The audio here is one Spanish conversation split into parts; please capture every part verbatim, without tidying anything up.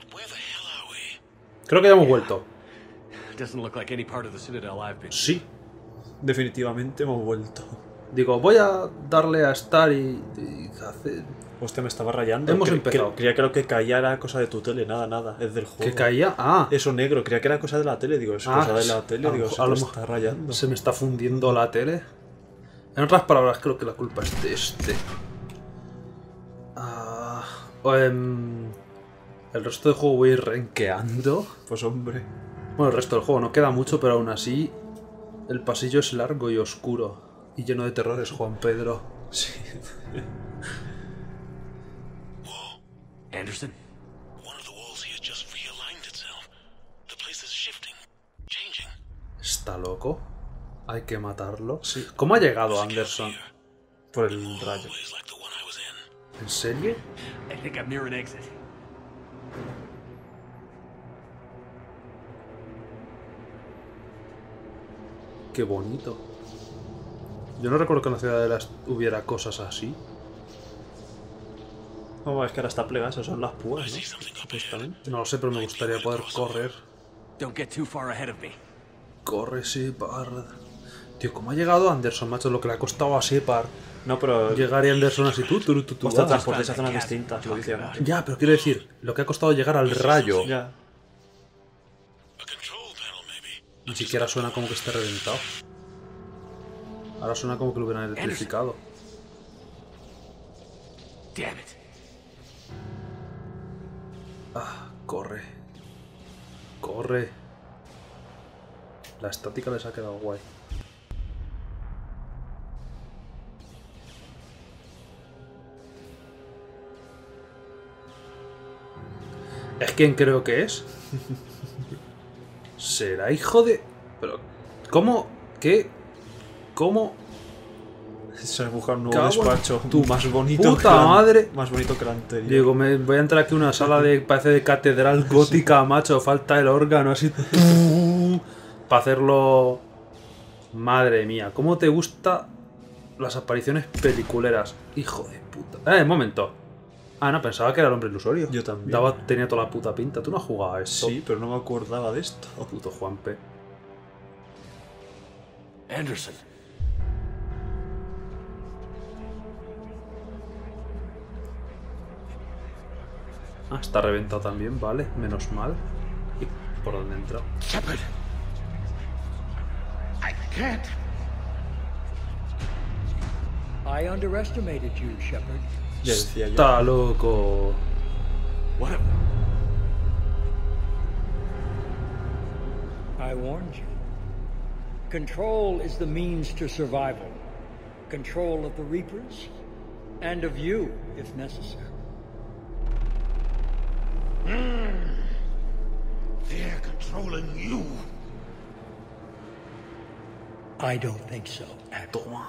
Creo que ya hemos vuelto. Sí, definitivamente hemos vuelto. Digo, voy a darle a Star y, y hacer... Hostia, me estaba rayando. Hemos Cre empezado. cre creía que lo que caía era cosa de tu tele, nada, nada, es del juego. ¿Que caía? Ah. Eso negro, creía que era cosa de la tele, digo, es Ah, cosa de la tele, a digo, lo- se a me lo está rayando. Se me está fundiendo la tele. En otras palabras, creo que la culpa es de este. Ah, em, el resto del juego voy a ir renqueando. Pues hombre. Bueno, el resto del juego no queda mucho, pero aún así el pasillo es largo y oscuro. Y lleno de terrores, Juan Pedro. Sí. Anderson? ¿Está loco? Hay que matarlo. Sí. ¿Cómo ha llegado Anderson? Por el rayo. ¿En serio? I think I'm near an exit. Qué bonito. Yo no recuerdo que en la Ciudadela hubiera cosas así. No, es que ahora está plegada, esas son las púas, ¿no? Supuestamente. No lo sé, pero me gustaría poder correr. Don't get too far ahead of me. Corre, Shepard. Tío, ¿cómo ha llegado Anderson, macho? Lo que le ha costado a Shepard. No, pero... Llegar y Anderson así, tú, tú, tú, tú. Hostia, ah. transportes a zonas distintas, lo dice antes. Ya, pero quiero decir, lo que ha costado llegar al rayo. Ya. Ni siquiera suena como que esté reventado. Ahora suena como que lo hubieran electrificado. Damn it. Ah, corre. Corre. La estática les ha quedado guay. ¿Es quien creo que es? ¿Será hijo de...? Pero... ¿Cómo? ¿Qué? ¿Cómo? Se ha buscado un nuevo Cago en despacho. tu más bonito puta que la- madre. Más bonito que el anterior. Digo, me voy a entrar aquí a una sala de... Parece de catedral gótica, macho. Falta el órgano así... Para hacerlo... Madre mía, ¿cómo te gustan las apariciones peliculeras? Hijo de puta. Eh, un momento. Ah, no, pensaba que era el hombre ilusorio. Yo también. Daba, tenía toda la puta pinta. ¿Tú no has jugado a esto? Sí, pero no me acordaba de esto. Oh, puto Juanpe. Anderson. Ah, está reventado también, vale. Menos mal. ¿Y por dónde entra? Shepard. I can't. I underestimated you, Shepard. Ya decía yo. Está loco. What a... I warned you. Control is the means to survival. Control of the Reapers, and of you, if necessary. They're controlling you. I don't think so, Admiral. Toma.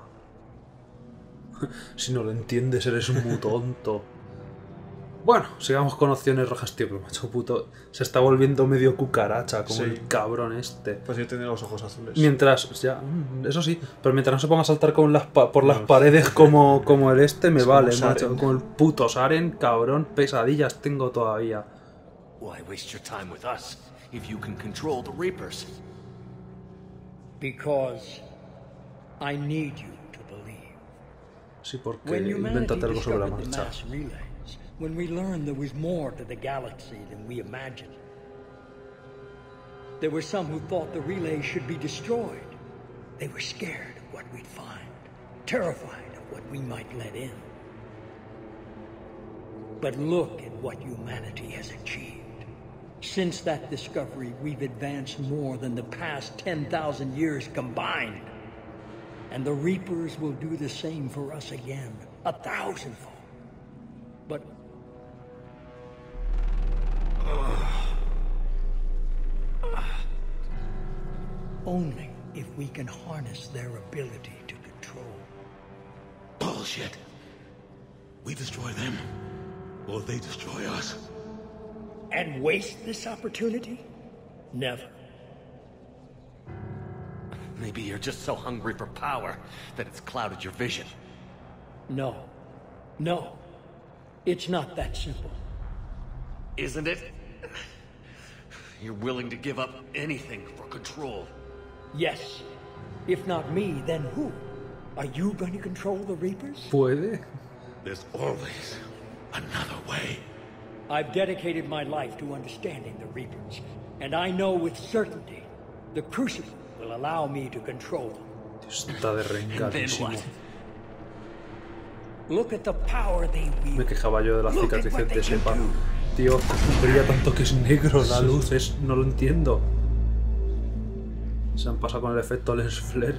Si no lo entiendes, eres un muy tonto. Bueno, sigamos con opciones rojas, tío, pero macho puto. Se está volviendo medio cucaracha, como Sí. el cabrón este. Pues yo tenía los ojos azules. Mientras, ya, mm, eso sí, pero mientras no se ponga a saltar con las pa- por las No. paredes como, como el este, me Es como vale, Saren. macho. Como el puto Saren, cabrón, pesadillas tengo todavía. Why waste your time with us if you can control the Reapers? Because I need you to believe. Sí, porque When humanity invéntate algo sobre la discovered the marcha. mass relays, when we learned there was more to the galaxy than we imagined, there were some who thought the relays should be destroyed. They were scared of what we'd find, terrified of what we might let in. But look at what humanity has achieved. Since that discovery, we've advanced more than the past ten thousand years combined. And the Reapers will do the same for us again, a thousandfold. But... only if we can harness their ability to control. Bullshit. We destroy them, or they destroy us. And waste this opportunity? Never. Maybe you're just so hungry for power that it's clouded your vision. No. No. It's not that simple. isn't it? You're willing to give up anything for control. Yes. If not me, then who? Are you going to control the Reapers? Puede. There's always another way. I've dedicated my life to understanding the Reapers, and I know with certainty the Crucible will allow me to control them. Está de rengadísimo. Look at the power they wield. Me quejaba yo de las cicatrices de Sepa. Tío, brilla tanto que es negro la luz, es, no lo entiendo. Se han pasado con el efecto lens flare.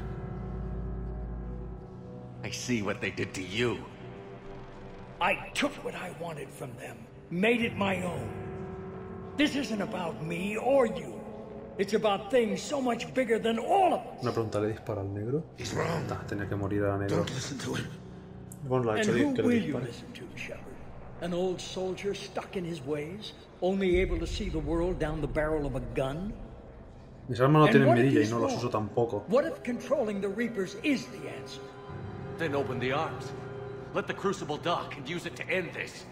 I see what they did to you. I took what I wanted from them, made it my own. This isn't about me or you. It's about things so much bigger than all of us. Una pregunta, ¿le dispara al negro? He's wrong. Ah, tenía que morir a negro. Don't listen to him. Bueno, lo ha And hecho who que lo will you dispare. listen to, Shepard? An old soldier stuck in his ways, only able to see the world down the barrel of a gun? Mis armas no And tienen what if mirilla y he's no los wrong? uso tampoco. What if controlling the Reapers is the answer? Then open the arms. Let the Crucible dock and use it to end this.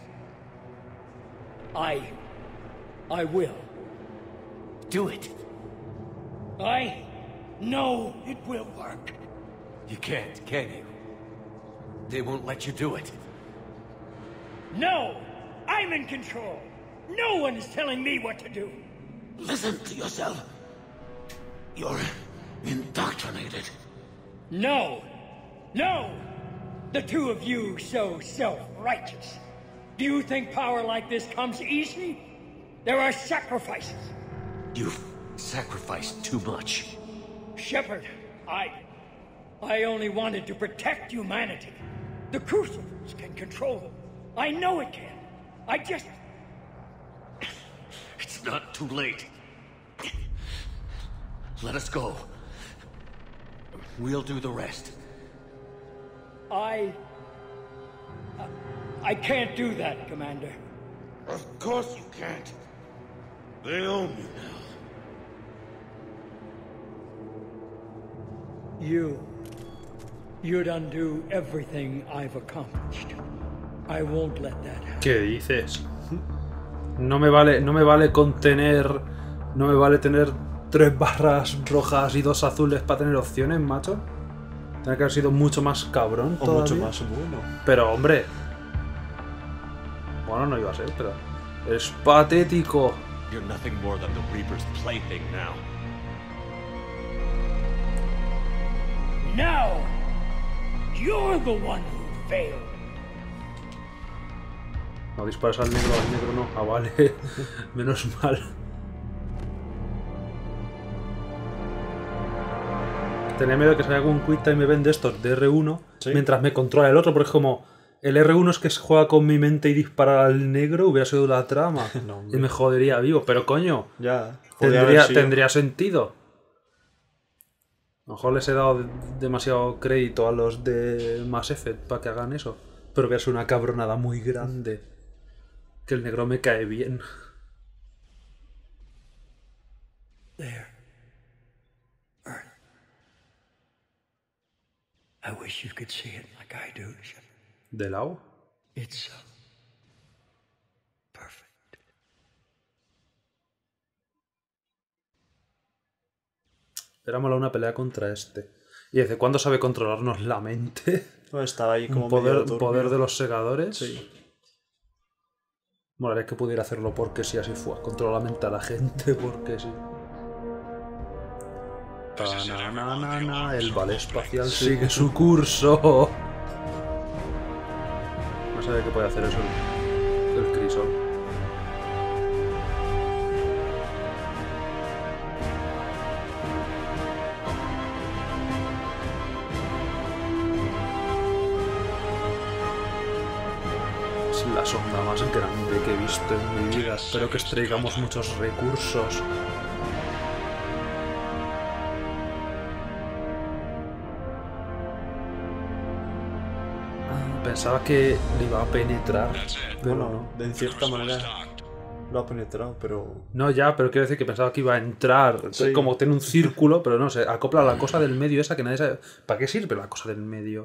I... I will. Do it. I know it will work. You can't, can you? They won't let you do it. No! I'm in control! No one is telling me what to do! Listen to yourself. You're indoctrinated. No! No! The two of you so self-righteous. Do you think power like this comes easy? There are sacrifices. You've sacrificed too much. Shepard, I... I only wanted to protect humanity. The Crucibles can control them. I know it can. I just... It's not too late. Let us go. We'll do the rest. I... I can't do that, Commander. Of course you can't. They own you now. You... You'd undo everything I've accomplished. I won't let that happen. ¿Qué dices? No me vale, no me vale contener, no me vale tener tres barras rojas y dos azules para tener opciones, macho. Tiene que haber sido mucho más cabrón O todavía. mucho más bueno. Pero hombre, bueno, no iba a ser, pero es patético. You're nothing more than the Reaper's plaything now. Now! You're the one who failed. No disparas al negro, al negro no. Ah, vale. Menos mal. Tenía miedo de que salga algún quick time event de estos de R uno Sí. mientras me controla el otro, porque es como el R uno es que se juega con mi mente y disparar al negro, hubiera sido la trama. No, y hombre. me jodería vivo, pero coño, Ya. podría haber tendría, sido. tendría sentido. A lo mejor les he dado de- demasiado crédito a los de Mass Effect para que hagan eso. Pero que es una cabronada muy grande. Que el negro me cae bien. There. Earth. I wish you could see it like I do, Shepard. ¿De lado? It's so perfect. Era mola una pelea contra este. Y desde cuándo sabe controlarnos la mente. No, estaba ahí como Un poder, medio un turbio. poder de los segadores. Sí. Molaría que pudiera hacerlo porque sí, así fue. Controlar la mente a la gente porque sí. Ta-na-na-na-na, el ballet espacial sigue su curso. No sabía que puede hacer eso el, el Crisol. Es la sonda más grande que he visto en mi vida. Espero que extraigamos muchos recursos. Pensaba que le iba a penetrar, pero Bueno, no. de en cierta manera lo ha penetrado, pero... No, ya, pero quiero decir que pensaba que iba a entrar, Sí. como tiene un círculo, pero no, se acopla la cosa del medio esa que nadie sabe. ¿Para qué sirve la cosa del medio?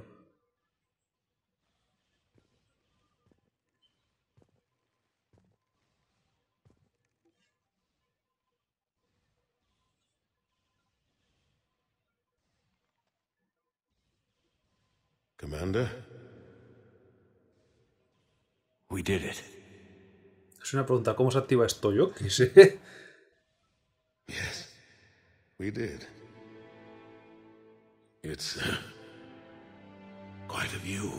Commander? We did it. Es una pregunta, ¿cómo se activa esto? Yo qué sé. Yes, we did. It's uh, quite a view.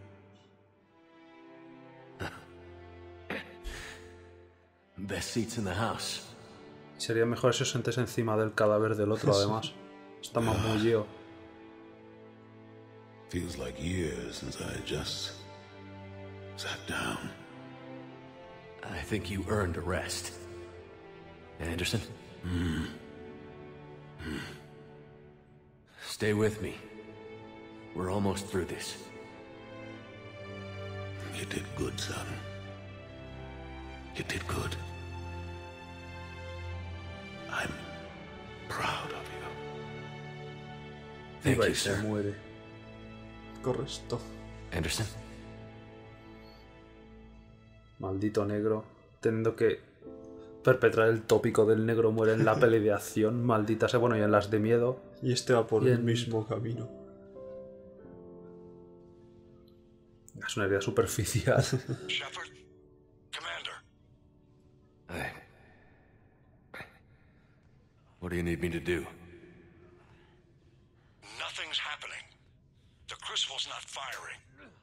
Best seats in the house. Sería mejor si os sentéis encima del cadáver del otro, además. Está más mullido. Feels like years since I just sat down. I think you earned a rest. Anderson? Mm. Mm. Stay with me. We're almost through this. You did good, son. You did good. I'm proud of you. Thank Iba you, y se sir. muere. Correcto. Anderson? Maldito negro. Teniendo que perpetrar el tópico del negro muere en la peli de acción. Maldita sea. Bueno, y en las de miedo. Y este va por Y el en- mismo camino. Es una herida superficial. Shepard? Commander? I... What do you need me to do? Nothing's happening. The crucible's not firing.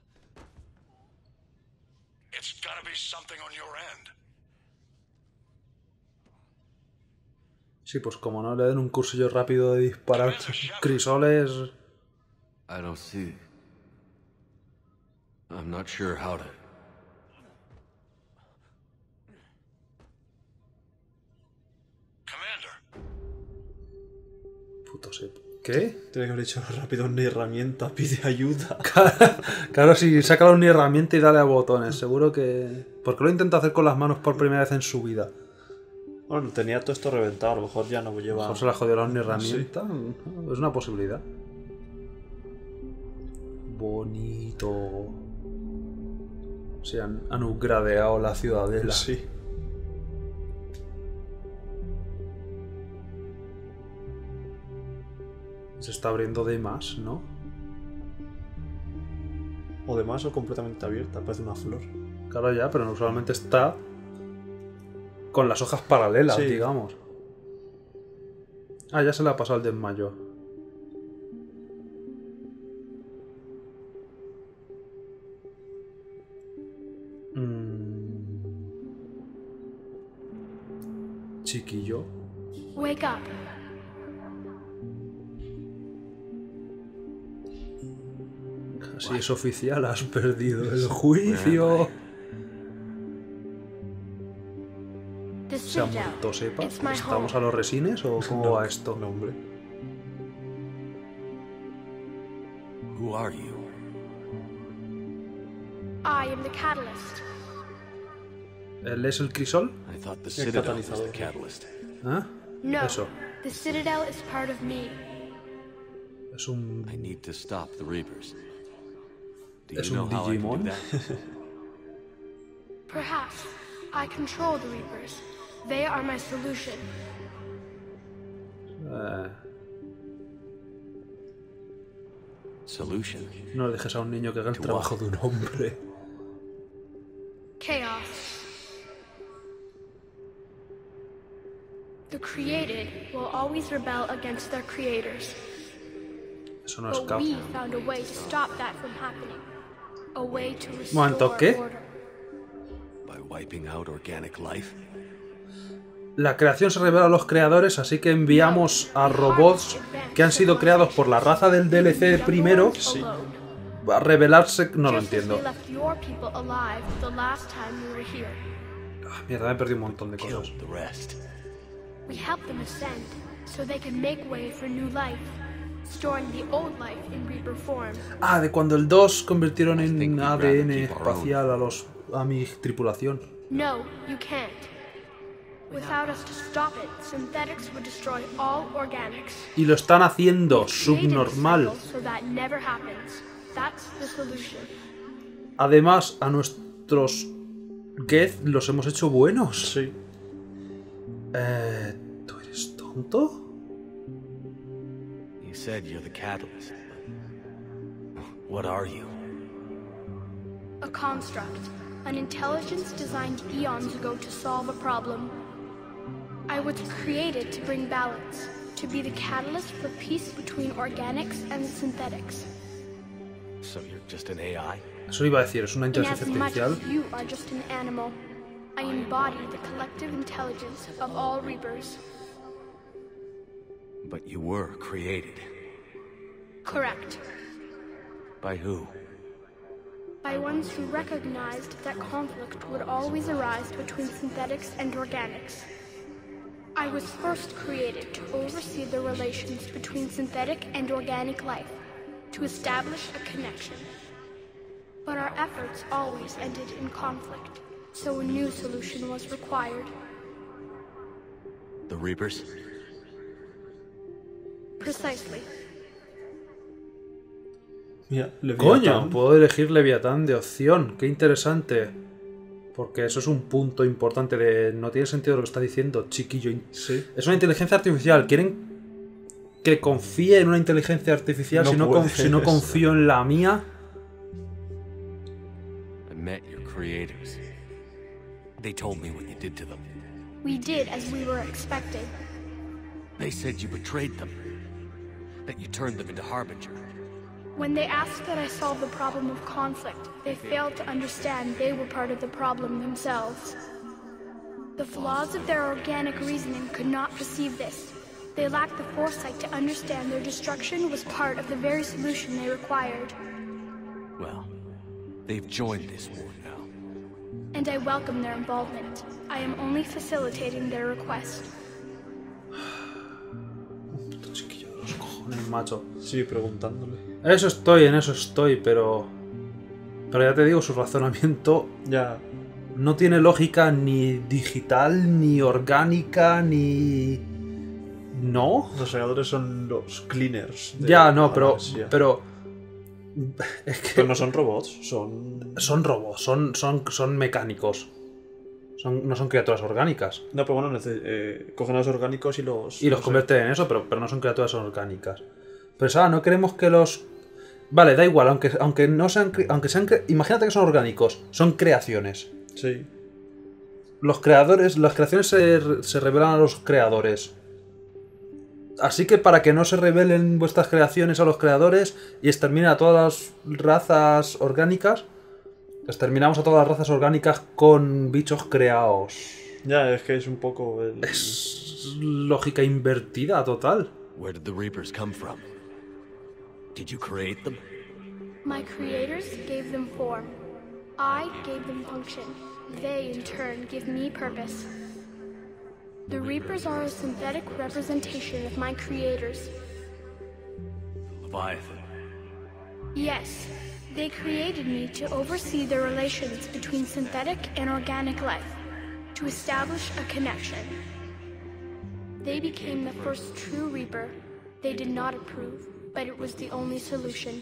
It's gotta be something on your end. Sí, pues como no le den un cursillo rápido de disparar crisoles. I don't see... I'm not sure how to... Commander, Puto sep. ¿Qué? Tiene que haber hecho rápido una herramienta, pide ayuda. Claro, si saca una herramienta y dale a botones. Seguro que. ¿Por qué lo intenta hacer con las manos por primera vez en su vida? Bueno, tenía todo esto reventado, a lo mejor ya no A lo lleva... mejor se la jodió la herramienta. Es una posibilidad. Bonito. Se han, han upgradeado la ciudadela. Sí. Se está abriendo de más, ¿no? O demás o completamente abierta, parece una flor. Claro, ya, pero usualmente está con las hojas paralelas, Sí. digamos. Ah, ya se le ha pasado el desmayo. Mm. Chiquillo. Wake up. Así es oficial, has perdido el juicio. The ¿Se ha Citadel. muerto, sepa? It's my ¿Estamos home. a los resines o cómo No, va esto? No, hombre. Who are you? I am the catalyst. ¿Él es el crisol? I thought the El Citadel was the catalizador. catalyst. ¿Ah? No. Eso. The Citadel is part of me. Es un... I need to stop the Reapers. Do Es you know un how I can Digimon. do that? Perhaps I control the Reapers. They are my solution. Eh, Solution? no dejes a un niño que haga el To trabajo what? de un hombre. Chaos. The created will always rebel against their creators. Eso no es But cap. we found a way to stop that from happening. A way to Momento, restore ¿qué? order. By wiping out organic life? La creación se revela a los creadores, así que enviamos a robots que han sido creados por la raza del D L C primero a revelarse... No lo Just as entiendo. we left your people alive the last time we were here. Ah, mierda, me he perdido un montón de cosas. Killed the rest. We helped them ascend so they can make way for new life, storing the old life in Reaper form. Ah, de cuando el dos convirtieron I think en we'd A rather D N keep our own. espacial a los a mi tripulación. No, you can't. Without us to stop it, synthetics would destroy all organics. Y lo están haciendo Created a subnormal. cycle so that never happens. That's the solution. Además, a nuestros Geth los hemos hecho buenos. Sí. Eh, ¿Tú eres tonto? You said you're the catalyst. What are you? A construct, an intelligence designed eons ago to solve a problem. I was created to bring balance, to be the catalyst for peace between organics and synthetics. So you're just an A I? Eso iba a decir, es una And as inteligencia much artificial. as you are just an animal, I embody the collective intelligence of all Reapers. But you were created. Correct. By who? By ones who recognized that conflict would always arise between synthetics and organics. I was first created to oversee the relations between synthetic and organic life, to establish a connection. But our efforts always ended in conflict, so a new solution was required. The Reapers? Precisely. Mira, Coño, Leviatán. puedo elegir Leviatán de opción. Qué interesante. Porque eso es un punto importante de... No tiene sentido lo que está diciendo, chiquillo. Sí. Es una inteligencia artificial. ¿Quieren que confíe en una inteligencia artificial No si, no puedes. conf- si no confío en la mía? I met your creators. They told me what you did to them. We did as we were expected. They said you betrayed them. That you turned them into Harbinger. When they asked that I solve the problem of conflict, they failed to understand they were part of the problem themselves. The flaws of their organic reasoning could not perceive this. They lacked the foresight to understand their destruction was part of the very solution they required. Well, they've joined this war now. And I welcome their involvement. I am only facilitating their request. Chiquillo, los cojones, macho. Sigue preguntándole. Eso estoy, en eso estoy, pero... Pero ya te digo, su razonamiento Ya. no tiene lógica ni digital, ni orgánica, ni... ¿No? Los segadores son los cleaners. de Ya, la no, pero... galaxia. Pero... Es que... Pero no son robots, son... Son robots, son, son, son mecánicos. Son, no son criaturas orgánicas. No, pero bueno, nece- eh, cogen a los orgánicos y los... Y los no sé. convierten en eso, pero, pero no son criaturas orgánicas. Pero ahora no queremos que los... Vale, da igual, aunque, aunque no sean... cre- Aunque sean cre- Imagínate que son orgánicos, son creaciones. Sí. Los creadores... Las creaciones se, se revelan a los creadores. Así que para que no se revelen vuestras creaciones a los creadores y exterminen a todas las razas orgánicas, exterminamos a todas las razas orgánicas con bichos creados. Ya, es que es un poco... El... Es lógica invertida total. Where did the Reapers come from? Did you create them? My creators gave them form. I gave them function. They, in turn, give me purpose. The Reapers are a synthetic representation of my creators. Leviathan. Yes, they created me to oversee the relations between synthetic and organic life, to establish a connection. They became the first true Reaper. They did not approve, but it was the only solution.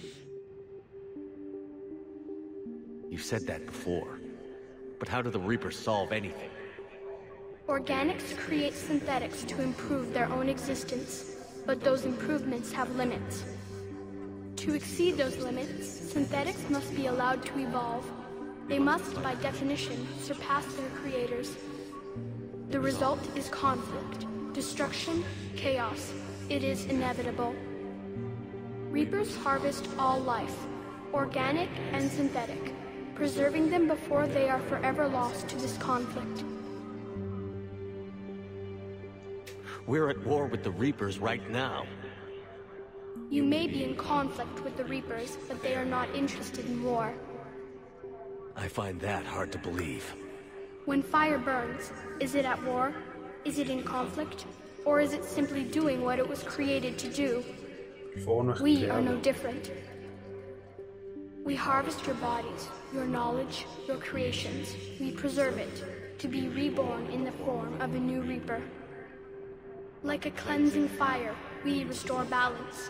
You've said that before. But how do the Reapers solve anything? Organics create synthetics to improve their own existence, but those improvements have limits. To exceed those limits, synthetics must be allowed to evolve. They must, by definition, surpass their creators. The result is conflict, destruction, chaos. It is inevitable. Reapers harvest all life, organic and synthetic, preserving them before they are forever lost to this conflict. We're at war with the Reapers right now. You may be in conflict with the Reapers, but they are not interested in war. I find that hard to believe. When fire burns, is it at war? Is it in conflict? Or is it simply doing what it was created to do? El fuego no es We are creado. no different. We harvest your bodies, your knowledge, your creations. We preserve it, to be reborn in the form of a new Reaper. Like a cleansing fire, we restore balance.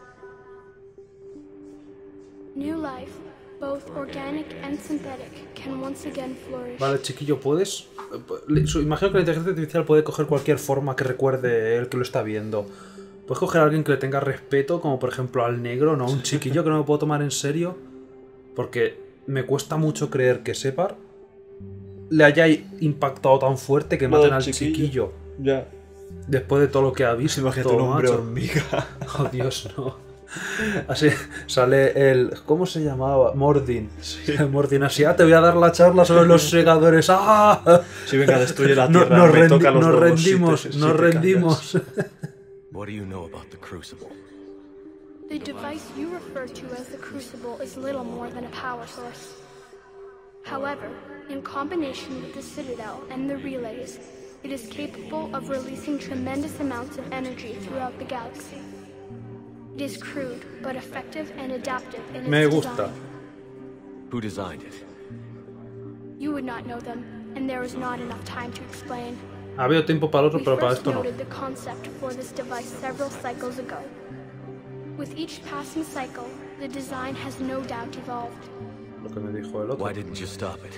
New life, both organic and synthetic, can once again flourish. Vale, chiquillo, ¿puedes...? Imagino que la inteligencia artificial puede coger cualquier forma que recuerde el que lo está viendo. Puedes coger a alguien que le tenga respeto, como por ejemplo al negro, no a un chiquillo que no me puedo tomar en serio, porque me cuesta mucho creer que Separ le haya impactado tan fuerte que maten al chiquillo. chiquillo. Ya. Después de todo lo que ha visto. Imagínate un hombre hormiga. Oh, Dios, no. Así sale el... ¿Cómo se llamaba? Mordin. Sí. Mordin así, ah, te voy a dar la charla sobre los segadores. ¡Ah! Si venga, destruye la No- tierra. nos me rendi- toca los nos huevos rendimos, si te- si nos te rendimos. What do you know about the Crucible? The device you refer to as the Crucible is little more than a power source. However, in combination with the Citadel and the relays, it is capable of releasing tremendous amounts of energy throughout the galaxy. It is crude, but effective and adaptive in its Me gusta. design. Who designed it? You would not know them, and there is not enough time to explain. Ha habido tiempo para otro, We pero para first esto no. noted the concept for this device several cycles ago. With each passing cycle, the design has no doubt evolved. Lo que me dijo el otro. Why didn't you stop it?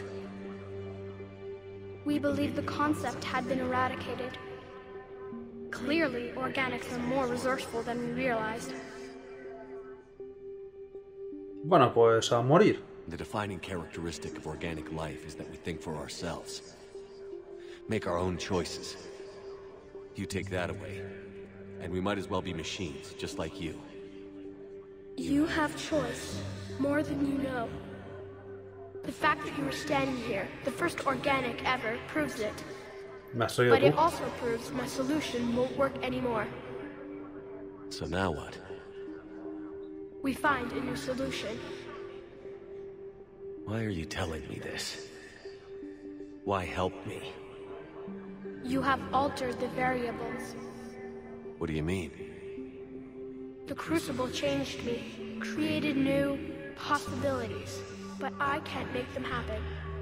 We believe the concept had been eradicated. Clearly, organics are more resourceful than we realized. Bueno, pues a morir. The defining characteristic of organic life is that we think for ourselves. Make our own choices. You take that away, and we might as well be machines, just like you. You have choice, more than you know. The fact that you are standing here, the first organic ever, proves it. Me has oído But it tú. also proves my solution won't work anymore. So now what? We find a new solution. Why are you telling me this? Why help me? You have altered the variables. What do you mean? The Crucible changed me, created new possibilities, but I can't make them happen.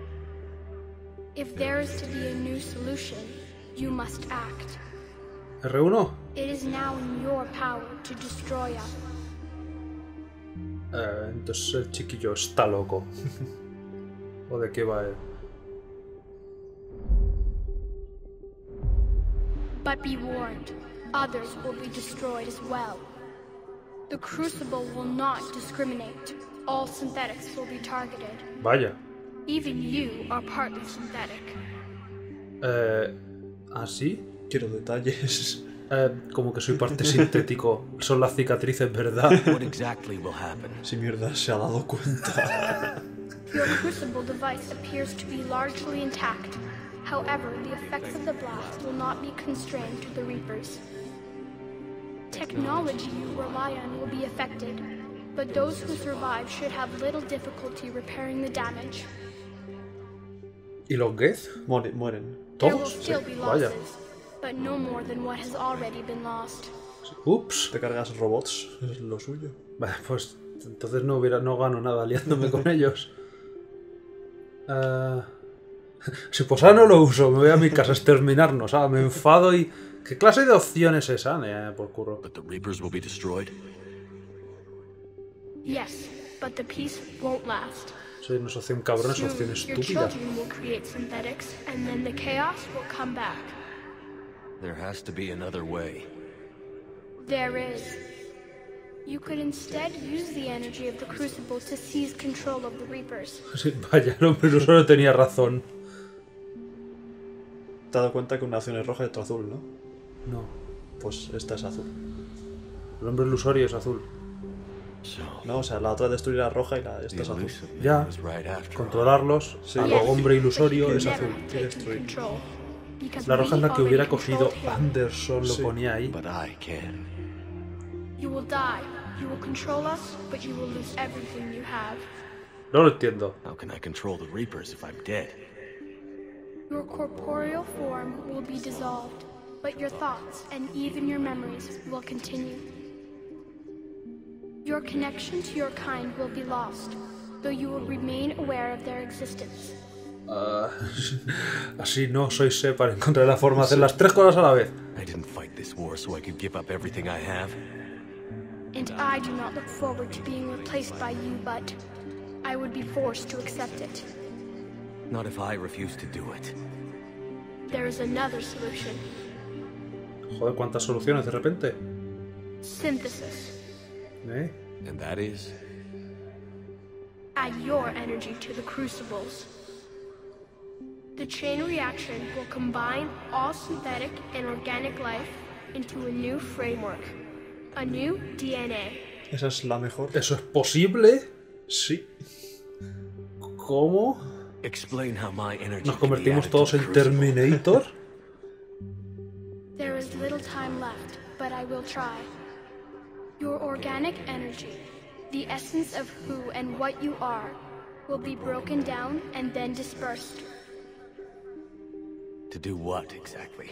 If there is to be a new solution, you must act. R uno. It is now in your power to destroy us. Eh, entonces el chiquillo está loco. ¿O de qué va él? But be warned, others will be destroyed as well. The Crucible will not discriminate. All synthetics will be targeted. Vaya. Even you are partly synthetic. Eh, ¿Así? Quiero detalles. Eh, como que soy parte sintético. Son las cicatrices, ¿verdad? What exactly will happen? Si mierda se ha dado cuenta. Your Crucible device appears to be largely intact. However, the effects of the blast will not be constrained to the Reapers. Technology you rely on will be affected, but those who survive should have little difficulty repairing the damage. ¿Y los Geth? Mueren. mueren. There will ¿Todos? still Sí, be vaya. losses, but no more than what has already been lost. Ups. Te cargas robots, es lo suyo. Vale, pues entonces no hubiera, no gano nada liándome con ellos. Eh, si pues ahora no lo uso, me voy a mi casa a exterminarnos. Ah, me enfado y... ¿Qué clase de opción es esa? Eh, por curro. But the Reapers will be destroyed? Yes, but the peace won't last. Sí, no es opción cabrón, es Soon, opción your estúpida. children will create synthetics, and then the chaos will come back. There has to be another way. There is. You could instead use the energy of the Crucible to seize control of the Reapers. Sí, vaya, el hombre no solo tenía razón. Te has dado cuenta que una acción es roja y otra azul, ¿no? No, Pues esta es azul. el hombre ilusorio es azul. So, No, o sea, la otra destruir la roja y la, esta the es azul. elusive man Ya. was right after all. Controlarlos, Sí. a lo Yes, hombre but ilusorio you es never azul. take destruir. control, because La roja es we la que hubiera already cogido controlled him. Anderson, lo Sí. ponía ahí. But I can. You will die. You will control us, but you will lose everything you have. No lo entiendo. How can I control the Reapers if I'm dead? Your corporeal form will be dissolved, but your thoughts and even your memories will continue. Your connection to your kind will be lost, though you will remain aware of their existence. Ah, así no, soy Separ. Encontré la forma de hacer las tres cosas a la vez. I didn't fight this war so I could give up everything I have. And I do not look forward to being replaced by you, but I would be forced to accept it. Not if I refuse to do it. There is another solution. Joder, cuántas soluciones de repente. Synthesis. ¿Eh? And that is? Add your energy to the crucibles. The chain reaction will combine all synthetic and organic life into a new framework, a new D N A. Esa es la mejor. ¿Eso es posible? Sí. ¿Cómo? Explain how my energy ¿Nos can be convertimos added todos to en the crucible. Terminator? There is little time left, but I will try. Your organic energy, the essence of who and what you are, will be broken down and then dispersed. To do what, exactly?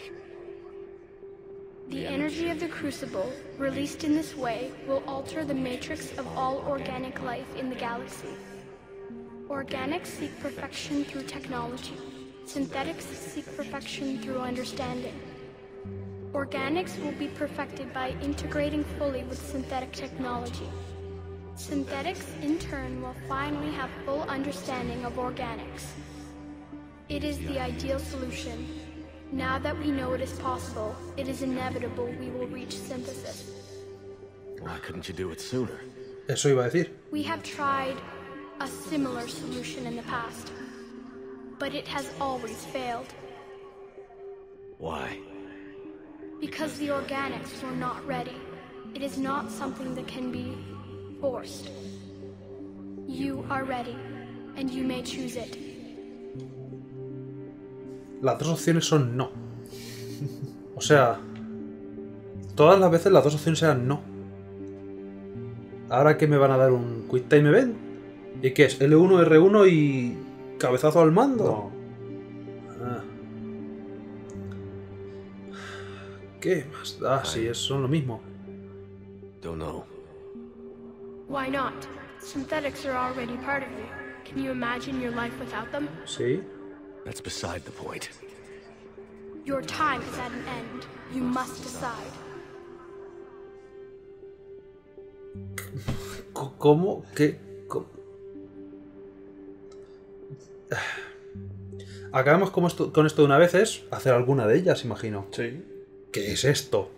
The energy of the crucible, released in this way, will alter the matrix of all organic life in the galaxy. Organics seek perfection through technology. Synthetics seek perfection through understanding. Organics will be perfected by integrating fully with synthetic technology. Synthetics, in turn, will finally have full understanding of organics. It is the ideal solution. Now that we know it is possible, it is inevitable we will reach synthesis. Why couldn't you do it sooner? Eso iba a decir. We have tried a similar solution in the past, but it has always failed. Why? Because the organics were not ready. It is not something that can be forced. You are ready, and you may choose it. Las dos opciones son no. O sea, todas las veces las dos opciones eran no. Ahora que me van a dar un Quick Time Event. ¿Y qué es? L uno, R uno y cabezazo al mando. No. Ah. ¿Qué más da? Si es, son lo mismo. Don't know. Why not? Synthetics are already part of you. Can you imagine your life without them? Sí. That's beside the point. Your time is at an end. You must decide. ¿Cómo? ¿Qué? ¿Cómo? Acabamos con esto, con esto de una vez es hacer alguna de ellas, imagino. Sí. ¿Qué es esto?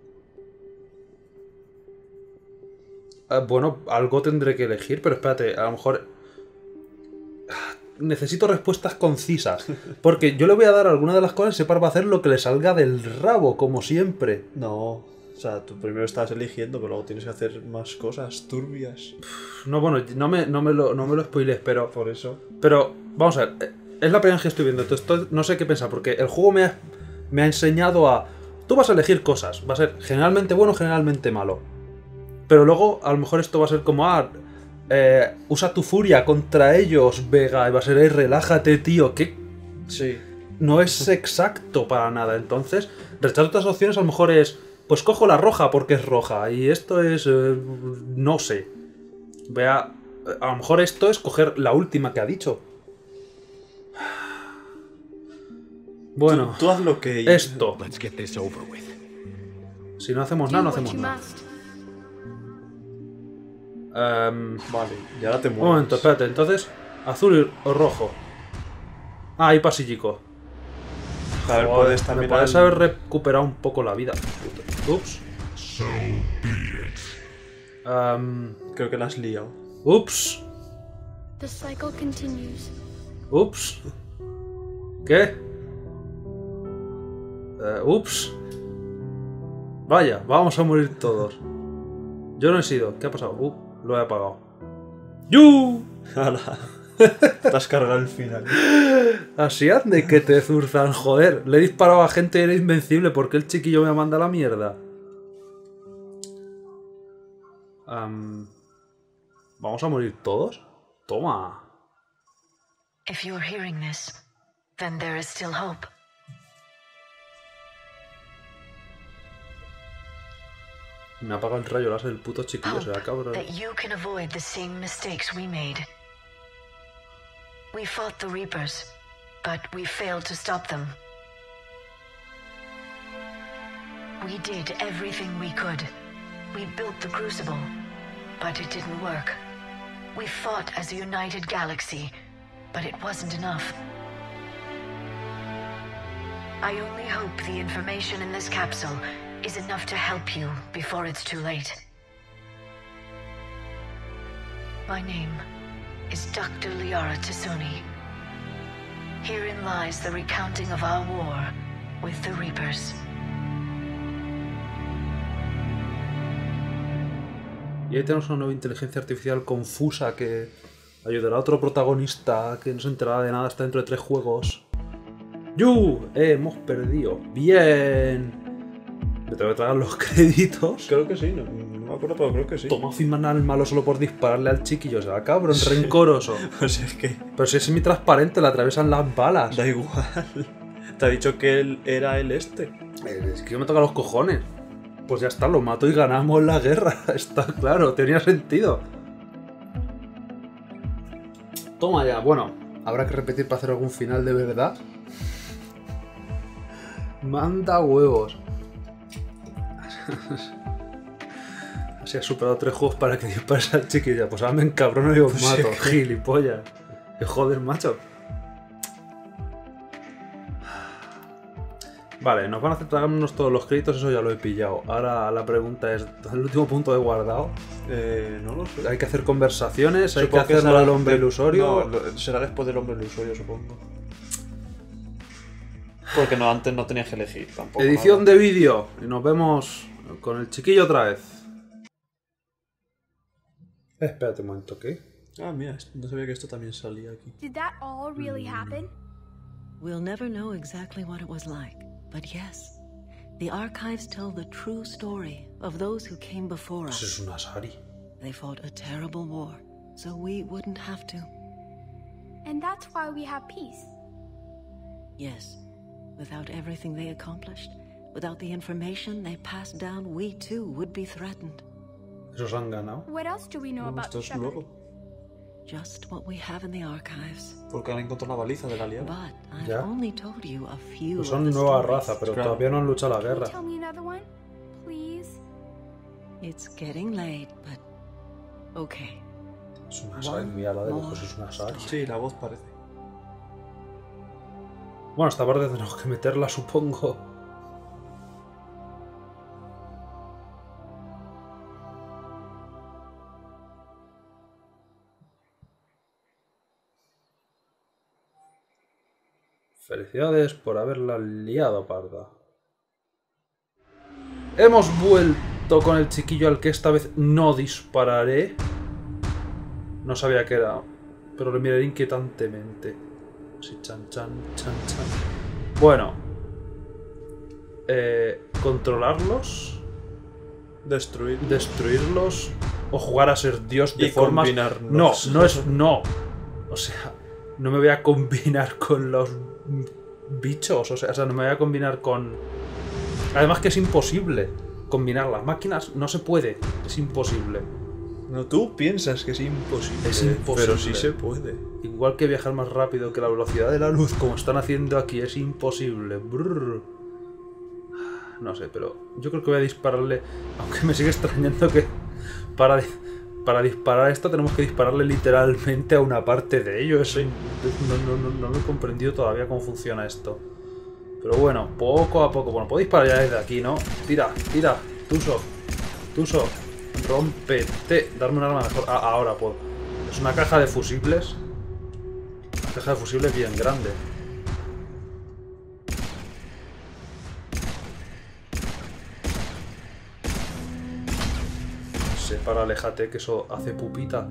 Ah, bueno, algo tendré que elegir, pero espérate, a lo mejor... Necesito respuestas concisas. Porque yo le voy a dar a alguna de las cosas y Separ va a hacer lo que le salga del rabo, como siempre. No. O sea, tú primero estás eligiendo, pero luego tienes que hacer más cosas turbias. No, bueno, no me, no me lo, no me lo spoiles, pero... Por eso. Pero, vamos a ver, es la primera vez que estoy viendo. Entonces, no sé qué pensar, porque el juego me ha, me ha enseñado a... Tú vas a elegir cosas. Va a ser generalmente bueno, generalmente malo. Pero luego, a lo mejor esto va a ser como... Ah, eh, usa tu furia contra ellos, Vega. Y va a ser, eh, relájate, tío. ¿Qué? Sí. No es exacto para nada. Entonces, rechazo otras opciones a lo mejor es... Pues cojo la roja porque es roja. Y esto es... Eh, no sé. Vea... A lo mejor esto es coger la última que ha dicho. Bueno, Tú, tú haz lo que... esto. Let's get this over with. Si no hacemos Do nada, no what hacemos you nada. must. Em, Vale, y ahora te un mueves. momento, espérate. Entonces, azul o rojo. Ah, hay pasillico. A ver, Joder, puedes me también... puedes al- haber recuperado un poco la vida. Ups. Em, Creo que la has liado. ups. The cycle continues. Ups. ¿Qué? Eh, ups. Vaya, vamos a morir todos. Yo no he sido. ¿Qué ha pasado? Uh, lo he apagado. ¡Yu! Ala. Te has cargado el final. Así ande que te zurzan, joder. Le he disparado a gente y era invencible. ¿Por qué el chiquillo me manda a la mierda? Am, ¿Vamos a morir todos? Toma. If you're hearing this, then there is still hope. Me apaga el rayo láser el puto chiquillo, será Hope cabrón. that you can avoid the same mistakes we made. We fought the Reapers, but we failed to stop them. We did everything we could. We built the Crucible, but it didn't work. We fought as a united galaxy, but it wasn't enough. I only hope the information in this capsule is enough to help you before it's too late. My name is Doctor Liara T'Soni. Herein lies the recounting of our war with the Reapers. Y ahí tenemos una nueva inteligencia artificial confusa que ayudará a otro protagonista que no se enterará de nada hasta dentro de tres juegos. ¡Yu! Eh, hemos perdido. ¡Bien! ¿Me tengo que tragar los créditos? Creo que sí, no, no me acuerdo, pero creo que sí. Toma Finman al malo solo por dispararle al chiquillo. O sea, cabrón, rencoroso. Pues es que Pero si es semi-transparente, le atraviesan las balas. da igual. Te ha dicho que él era el este. Eh, Es que me toca los cojones. Pues ya está, lo mato y ganamos la guerra. Está claro, tenía sentido. Toma ya, bueno, habrá que repetir para hacer algún final de verdad. Manda huevos. Así has superado tres juegos para que dispares al chiquilla. Pues ahora me encabrono y os Pues mato, es que- gilipollas. Que joder, macho. Vale, nos van a hacer tragarnos todos los créditos, eso ya lo he pillado. Ahora la pregunta es, ¿el último punto de guardado? Eh, no lo sé. Hay que hacer conversaciones, hay que Supongo hacerlo será al hombre de- ilusorio. No, lo- será después del hombre ilusorio, supongo. Porque no, antes no tenías que elegir tampoco. Edición nada. de vídeo. Y nos vemos con el chiquillo otra vez. Eh, espérate un momento, ¿qué? Ah, mira, no sabía que esto también salía aquí. Did that all really happen? We'll never know exactly what it was like, but yes, the archives tell the true story of those who came before Pues es us. un Asari. They fought a terrible war, so we wouldn't have to. And that's why we have peace. Yes, without everything they accomplished, without the information they passed down, we too would be threatened. Esos han ganado. What else do we know Bueno, about esto the es Shepherd? luego. Just what we have in the archives. Porque han encontrado la baliza de la aliada. But I've Ya. only told you a few Pues of son the nueva stories. raza, pero Claro. todavía no han luchado la Can you guerra. tell me another one? Please? It's getting late, but okay. Es una Asari, mira la de lejos, es una Asari. Sí, la voz parece. Bueno, esta parte tenemos que meterla, supongo. Felicidades por haberla liado, parda. Hemos vuelto con el chiquillo al que esta vez no dispararé. No sabía que era, pero lo miraré inquietantemente. Sí, chan, chan, chan, chan. Bueno. Eh, controlarlos, Destruir. destruirlos o jugar a ser Dios de Y formas... No, combinarnos. no es... No. O sea, no me voy a combinar con los bichos. O sea, o sea, no me voy a combinar con... Además que es imposible combinar las máquinas. No se puede. Es imposible. No, tú piensas que es imposible. Es imposible. Pero sí se puede. Igual que viajar más rápido que la velocidad de la luz, como están haciendo aquí, es imposible. Brrr. No sé, pero yo creo que voy a dispararle, aunque me sigue extrañando que para, para disparar esto tenemos que dispararle literalmente a una parte de ello. Eso no, no, no, no lo he comprendido todavía cómo funciona esto. Pero bueno, poco a poco. Bueno, puedo disparar ya desde aquí, ¿no? Tira, tira, Tuso, Tuso, rómpete, darme un arma mejor. Ah, ahora puedo. Es una caja de fusibles. Una caja de fusibles bien grande. Separa, aléjate, que eso hace pupita.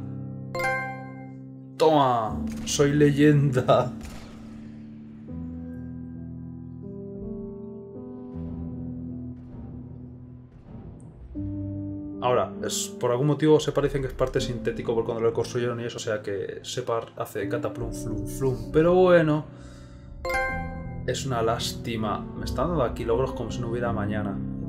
¡Toma! ¡Soy leyenda! Ahora, es, por algún motivo se parecen que es parte sintético por cuando lo construyeron y eso, o sea que Separ hace cataplum flum flum. Pero bueno, es una lástima. Me están dando aquí logros como si no hubiera mañana.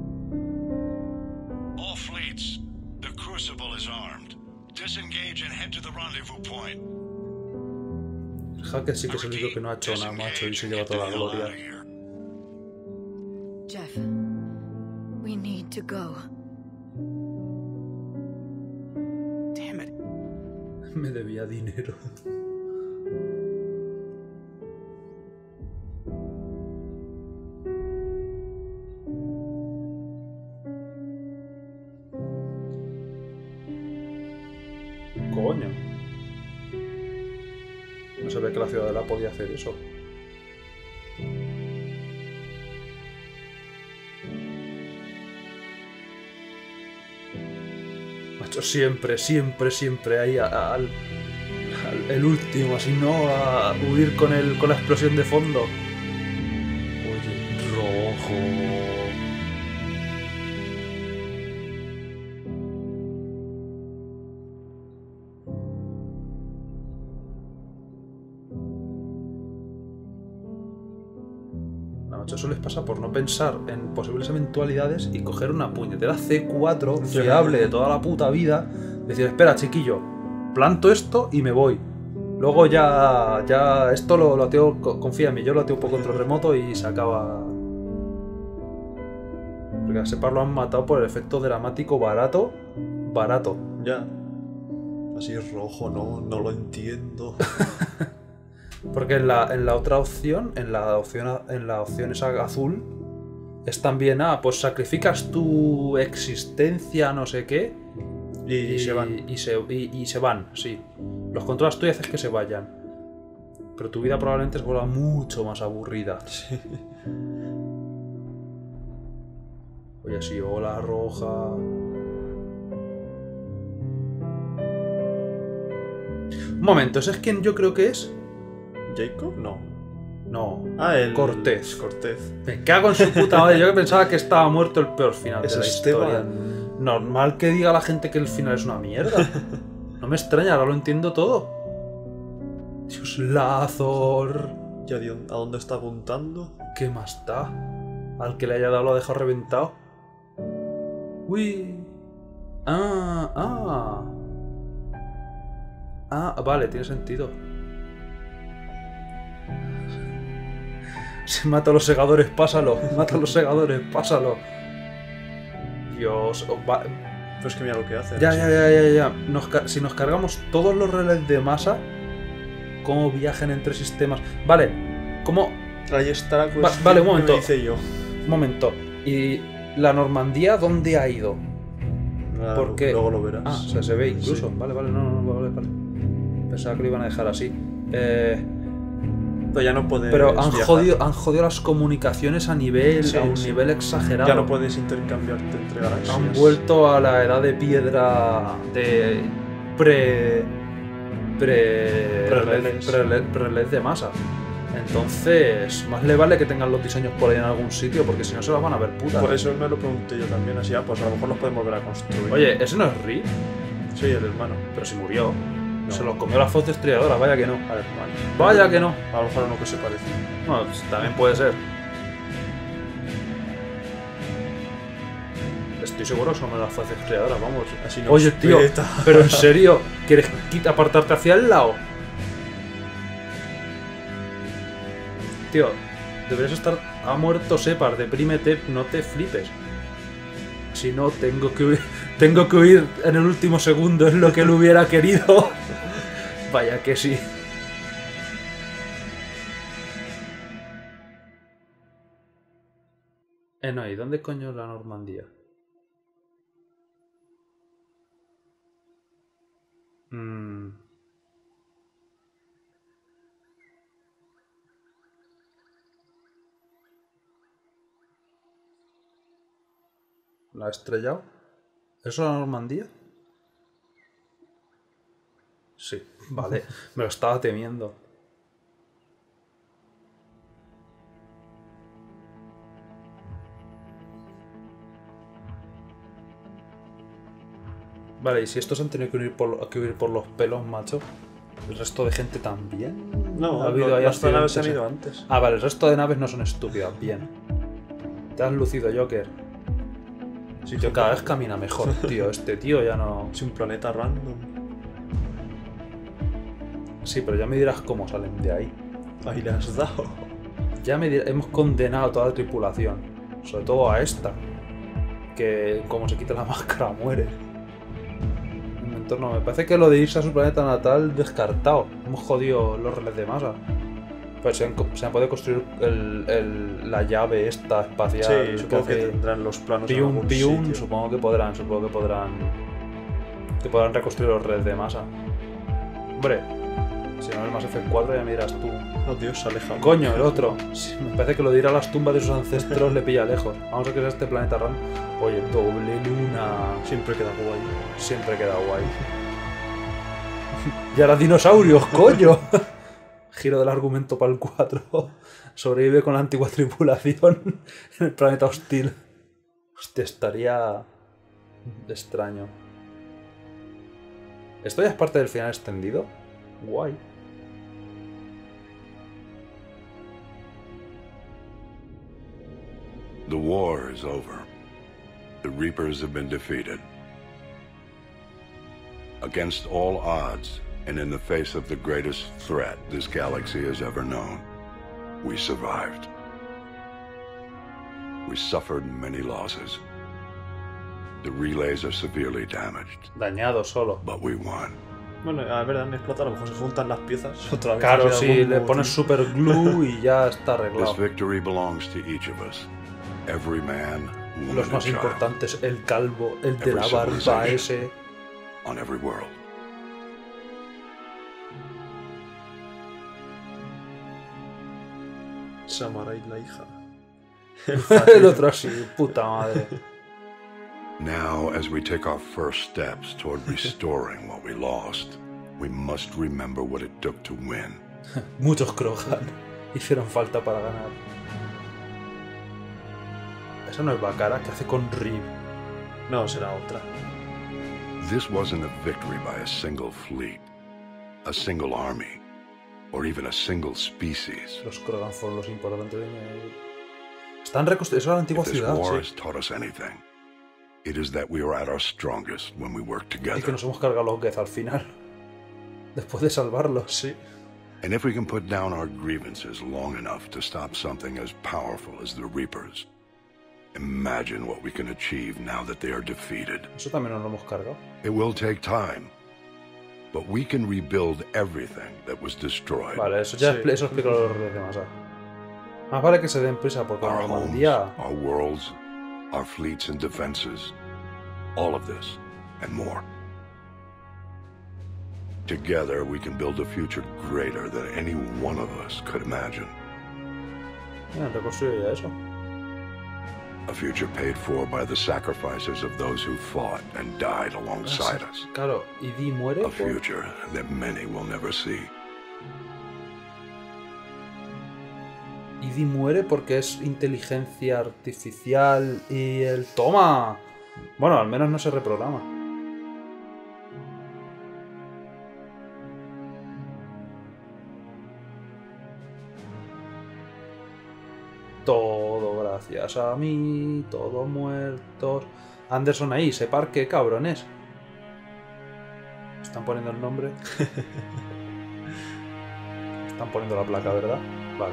All fleets, the Crucible is armed. Disengage and head to the rendezvous point. El hacker sí que es el único que no ha hecho nada, macho, y se lleva toda la gloria. Jeff, we need to go. Damn it. Me debía dinero. ve que la Ciudadela podía hacer eso. Macho, siempre, siempre, siempre ahí a- a- al, al- el último, así no a huir con el con la explosión de fondo. Oye, rojo. No, macho, eso les pasa por no pensar en posibles eventualidades y coger una puñetera C cuatro fiable de toda la puta vida. Decir, espera, chiquillo, planto esto y me voy. Luego ya, ya esto lo, lo ateo, co- confía en mí, yo lo ateo por control remoto y se acaba. Porque a Separ lo han matado por el efecto dramático barato, barato. Ya. Así es rojo, no, no lo entiendo. Porque en la, en la otra opción, en la opción, a- en la opción esa azul, es también, ah, pues sacrificas tu existencia, no sé qué, Y, y se van. Y se, y- y se van, sí. Los controlas tú y haces que se vayan. Pero tu vida probablemente se vuelva mucho más aburrida. Sí. Oye, sí, hola, roja. Un momento, ¿ese es quien yo creo que es? ¿Jacob? No. No. Ah, el. Cortés. Cortés. Me cago en su puta madre. Yo que pensaba que estaba muerto el peor final Es de la Esteban. historia. Normal que diga la gente que el final es una mierda. No me extraña, ahora lo entiendo todo. Dios, Lazor. ¿Y a di- a dónde está apuntando? ¿Qué más da? Al que le haya dado lo ha dejado reventado. Uy. Ah, ah. Ah, vale, tiene sentido. Se mata a los segadores, pásalo. Mata a los segadores, pásalo. Dios. oh, va- Pero es que mira lo que hace. Ya, ya, ya, ya, ya. Nos ca- si nos cargamos todos los relés de masa, ¿cómo viajan entre sistemas? Vale, ¿cómo? Ahí está la Va- cuestión vale, un que momento. me hice yo. Un momento. ¿Y la Normandía dónde ha ido? Ahora Porque- Luego lo verás. Ah, o sea, se ve incluso. Sí. Vale, vale, no, no, no, vale, vale. Pensaba que lo iban a dejar así. Eh, Pero ya no puedes. pero han viajar. jodido, han jodido las comunicaciones a nivel, Sí, a un sí. nivel exagerado. Ya no puedes intercambiarte entre galaxias. Han vuelto a la edad de piedra de pre. pre. Prelés. prele- prelés de masa. Entonces, más le vale que tengan los diseños por ahí en algún sitio, porque si no se los van a ver putas. Pues eso me lo pregunté yo también. Así, ah, pues a lo mejor los podemos volver a construir. Oye, ese no es Ri, Sí, el hermano. pero si murió. No. Se los comió la foto estrelladora, vaya que no. Al hermano. Vaya que no. A lo mejor uno que se parece. No, pues, también puede ser. Estoy seguro que son las fases creadoras, vamos. Así nos Oye, tío, peta. pero en serio, ¿quieres quita- apartarte hacia el lado? Tío, deberías estar... Ha muerto Separ, deprímete, no te flipes. Si no, tengo que huir, tengo que huir en el último segundo, es lo que él hubiera querido. Vaya que sí. Eh, no, ¿y dónde coño es la Normandía? Mm. ¿La ha estrellado? ¿Eso es la Normandía? Sí, vale, me lo estaba temiendo. Vale, y si estos han tenido que huir por, que huir por los pelos, macho, ¿el resto de gente también? No, ¿Ha habido no, ahí las naves se han accidentes? ido antes. Ah, vale, el resto de naves no son estúpidas, bien. Te has lucido, Joker. Sí, Tío, cada vez camina mejor, tío. Este tío ya no... Es un planeta random. Sí, pero ya me dirás cómo salen de ahí. Ahí le has dado. Ya me dirás... Hemos condenado a toda la tripulación. Sobre todo a esta. Que como se quita la máscara muere. En mi entorno me parece que lo de irse a su planeta natal descartado. Hemos jodido los relés de masa. Pues se han, co- se han podido construir el, el- la llave esta espacial. Sí, supongo que hace tendrán los planos en Pium, algún pium, sitio. supongo que podrán, supongo que podrán. Que podrán reconstruir los redes de masa. Hombre, Si no, el Mass Effect cuatro ya me dirás tú. Oh Dios, se aleja. Coño, el otro. Sí, me parece que lo dirá a las tumbas de sus ancestros le pilla lejos. Vamos a que sea este planeta raro. Oye, doble luna. Siempre queda guay. Siempre queda guay. Y ahora dinosaurios, coño. Giro del argumento para el cuatro. Sobrevive con la antigua tripulación en el planeta hostil. Hostia, estaría extraño. ¿Esto ya es parte del final extendido? Guay. The war is over. The Reapers have been defeated. Against all odds, and in the face of the greatest threat this galaxy has ever known, we survived. We suffered many losses. The relays are severely damaged. Dañado solo. But we won. Bueno, a ver, han explotado, a lo mejor se juntan las piezas otra vez. Claro, si le pones super glue y ya está arreglado. This victory belongs to each of us. Every man, woman, Los más and child. importantes, el calvo, el de Every la barba civilization. ese. On every world. Samarai, la hija. El otro así, puta madre. Now, as we take our first steps toward restoring what we lost, we must remember what it took to win. Muchos Krogan hicieron falta para ganar. Esa no es Bakara, que hace con Rib. No, será otra. This wasn't a victory by a single fleet, a single army, or even a single species. Los Krogan fueron los importantes. Están reconstruidos. Eso era la antigua If this ciudad, war sí. has taught us anything, it is that we are at our strongest when we work Y que together. nos hemos cargado los Geth al final. Después de salvarlos. Sí. And if we can put down our grievances long enough to stop something as powerful as the Reapers, imagine what we can achieve now that they are defeated. Eso también nos lo hemos cargado. It will take time, but we can rebuild everything that was destroyed. Vale, eso ya Sí. expli- eso explica los demás. ah. Más vale que se den prisa porque la Our homes, Normandía. our worlds, our fleets and defenses, all of this and more. Together we can build a future greater than any one of us could imagine. Mira, reconstruye ya eso. A future paid for by the sacrifices of those who fought and died alongside us. Claro, y Di muere. A por- future that many will never see. Y Di muere porque es inteligencia artificial y el toma. Bueno, al menos no se reprograma. Todo gracias a mí, todos muertos. Anderson ahí, ese parque, cabrones. Están poniendo el nombre. Están poniendo la placa, ¿verdad? Vale.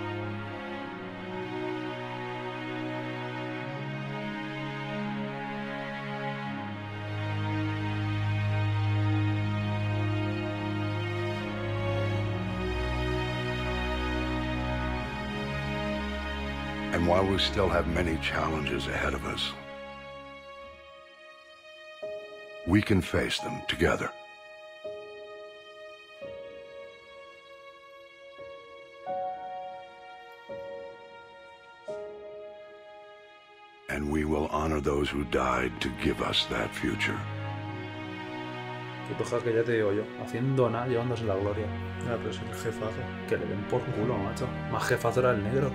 And while we still have many challenges ahead of us, we can face them together. And we will honor those who died to give us that future. Puto hacker, ya te digo yo. Haciendo nada, llevándose la gloria. Ah, pero es el jefazo. Que le den por culo, macho. Más jefazo era el negro.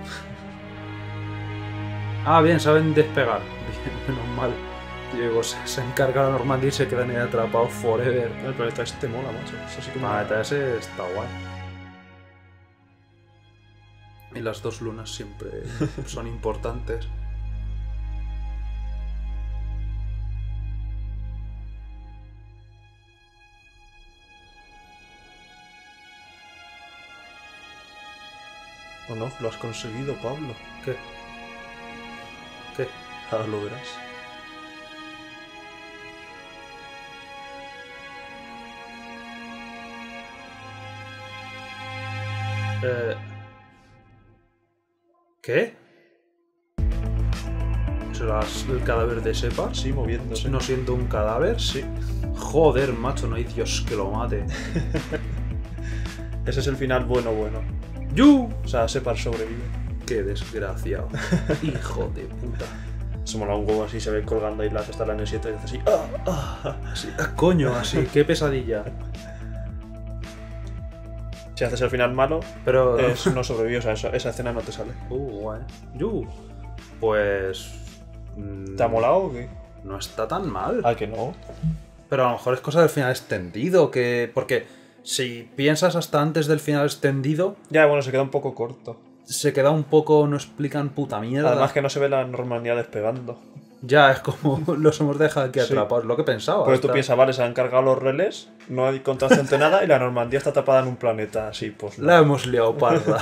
Ah, bien, saben despegar. Bien, menos mal. Digo, se, se encarga la Normandía y se quedan ahí atrapados forever. El planeta este mola, macho. Eso sí que El mola. planeta ese está guay. Y las dos lunas siempre son importantes. ¿O no? Lo has conseguido, Pablo. ¿Qué? ¿Qué? Ahora lo verás. Eh... ¿Qué? ¿Serás el cadáver de Sepa? Sí, moviéndose. ¿No siendo un cadáver? Sí. Joder, macho, no hay Dios que lo mate. Ese es el final bueno, bueno. ¡Yu! O sea, Separ sobrevive. ¡Qué desgraciado! Hijo de puta. Se mola un huevo así, se ve colgando ahí las hasta la N siete y hace así. ¡Ah! ¡Ah! Así, ah, coño, así, qué pesadilla. Si haces el final malo, Pero. es, no sobrevive, o sea, esa, esa escena no te sale. Uh, guay. ¡Yu! Pues. ¿Te ha molado o qué? No está tan mal. Ah, que no. Pero a lo mejor es cosa del final extendido, que. Porque si piensas hasta antes del final extendido, Ya, bueno, se queda un poco corto. se queda un poco. No explican puta mierda. Además que no se ve la Normandía despegando. Ya, es como los hemos dejado aquí Sí. atrapados. Lo que pensaba. Porque tú hasta- piensas, vale, se han cargado los relés, no hay contraste nada y la Normandía está tapada en un planeta. Así, pues no. La hemos liado parda.